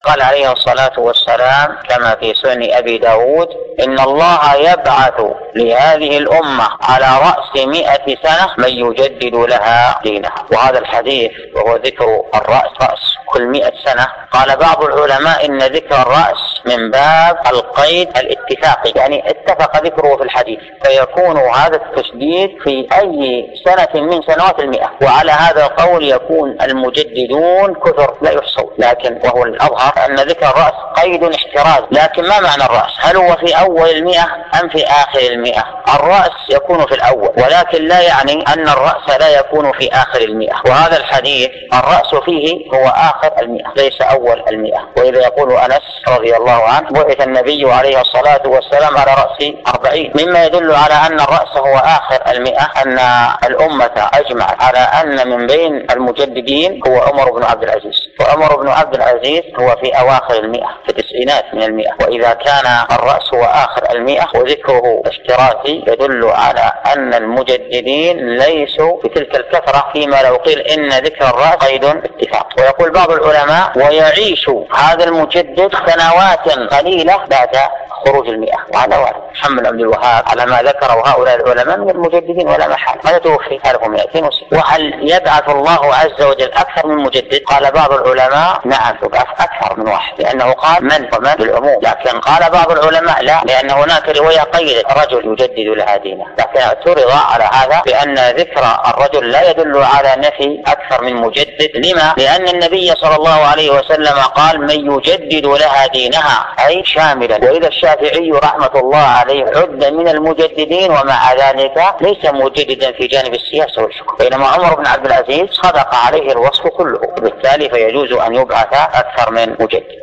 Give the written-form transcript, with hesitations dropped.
قال عليه الصلاة والسلام كما في سنن أبي داود: إن الله يبعث لهذه الأمة على رأس 100 سنة من يجدد لها دينها. وهذا الحديث وهو ذكر الرأس كل 100 سنة، قال بعض العلماء إن ذكر الرأس من باب القيد الاتفاقي، يعني اتفق ذكره في الحديث، فيكون هذا التشديد في أي سنة من سنوات 100. وعلى هذا القول يكون المجددون كثر لا يحصون، لكن وهو الأظهر أن ذكر الرأس قيد احتراز. لكن ما معنى الرأس؟ هل هو في أول 100 أم في آخر 100؟ الرأس يكون في الأول، ولكن لا يعني أن الرأس لا يكون في آخر 100. وهذا الحديث الرأس فيه هو آخر 100 ليس أول 100. وإذا يقول أنس رضي الله عنه: بعث النبي عليه الصلاة والسلام على رأس 40، مما يدل على أن الرأس هو آخر 100. أن الأمة أجمعت على أن من بين المجددين هو عمر بن عبد العزيز، وعمر بن عبد العزيز هو في أواخر 100 في التسعينات من 100. وإذا كان الرأس هو آخر 100 وذكره اشتراكي يدل على أن المجددين ليسوا بتلك الكثرة، فيما لو قيل إن ذكر الرأس قيد اتفاق. ويقول بعض العلماء: ويعيش هذا المجدد سنوات قليلة بعد خروج 100. وهذا وارد. محمد عبد الوهاب على ما ذكره هؤلاء العلماء من المجددين ولا محال. ماذا توفي؟ 1206. وهل يبعث الله عز وجل أكثر من مجدد؟ قال بعض العلماء: نعم، يبعث أكثر من واحد، لأنه قال من ومن بالعموم. لكن قال بعض العلماء: لا، لأن هناك رواية قيدت رجل يجدد لها دينه. لكن اعترض على هذا بأن ذكر الرجل لا يدل على نفي أكثر من مجدد. لما؟ لأن النبي صلى الله عليه وسلم قال: من يجدد لها دينها، أي شاملا. وإذا الشافعي رحمة الله عليه عد من المجددين، ومع ذلك ليس مجددا في جانب السياسة والحكم، بينما عمر بن عبد العزيز صدق عليه الوصف كله، وبالتالي فيجوز أن يبعث أكثر من مجدد.